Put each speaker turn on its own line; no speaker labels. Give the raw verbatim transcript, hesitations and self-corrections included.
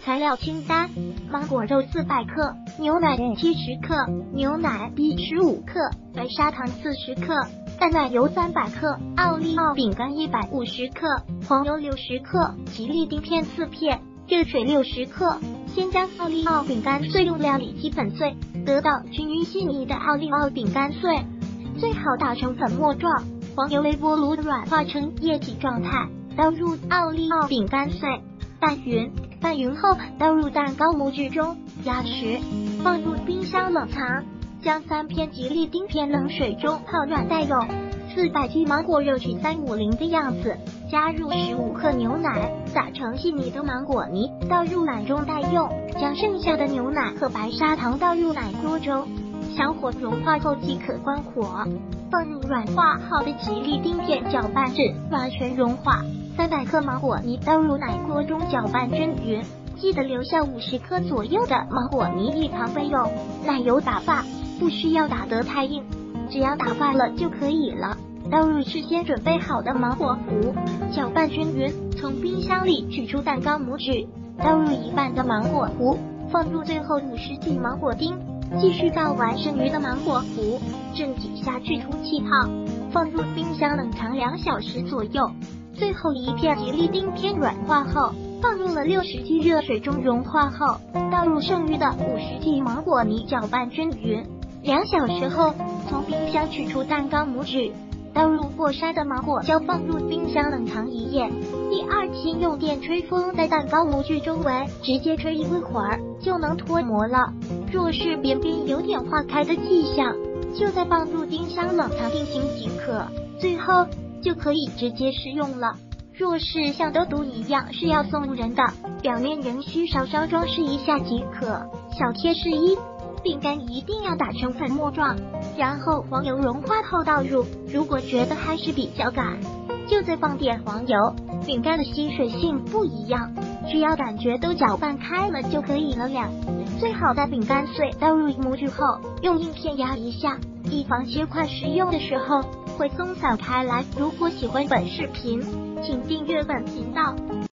材料清单：芒果肉四百克，牛奶七十克，牛奶必十五克，白砂糖四十克，淡奶油三百克，奥利奥饼干一百五十克，黄油六十克，吉利丁片四片，热水六十克。先将奥利奥饼干碎入料理机粉碎，得到均匀细腻的奥利奥饼干碎，最好打成粉末状。黄油微波炉软化成液体状态，倒入奥利奥饼干碎，拌匀，拌匀后倒入蛋糕模具中，压实，放入冰箱冷藏。将三片吉利丁片冷水中泡软带肉，四百克芒果肉取三五零的样子，加入十五克牛奶，打成细腻的芒果泥，倒入碗中待用。将剩下的牛奶和白砂糖倒入奶锅中，小火融化后即可关火。放入软化好的吉利丁片，搅拌至完全融化。三百克芒果泥倒入奶锅中搅拌均匀，记得留下五十克左右的芒果泥一旁备用。奶油打发，不需要打得太硬，只要打发了就可以了。倒入事先准备好的芒果糊，搅拌均匀。从冰箱里取出蛋糕模具，倒入一半的芒果糊，放入最后五十克芒果丁，继续倒完剩余的芒果糊，正底下去除气泡，放入冰箱冷藏两小时左右。最后一片吉利丁片软化后，放入了六十克热水中融化后，倒入剩余的五十克芒果泥，搅拌均匀。两小时后，从冰箱取出蛋糕模具，倒入过筛的芒果胶，放入冰箱冷藏一夜。第二天用电吹风在蛋糕模具周围直接吹一会儿就能脱模了。若是边边有点化开的迹象，就再放入冰箱冷藏定型即可。最后就可以直接食用了。若是像豆毒一样是要送人的，表面仍需稍稍装饰一下即可。小贴士一：饼干一定要打成粉末状，然后黄油融化后倒入，如果觉得还是比较干，就再放点黄油。饼干的吸水性不一样，只要感觉都搅拌开了就可以了了。最好在饼干碎倒入模具后，用硬片压一下，以防切块食用的时候会松散开来。如果喜欢本视频，请订阅本频道。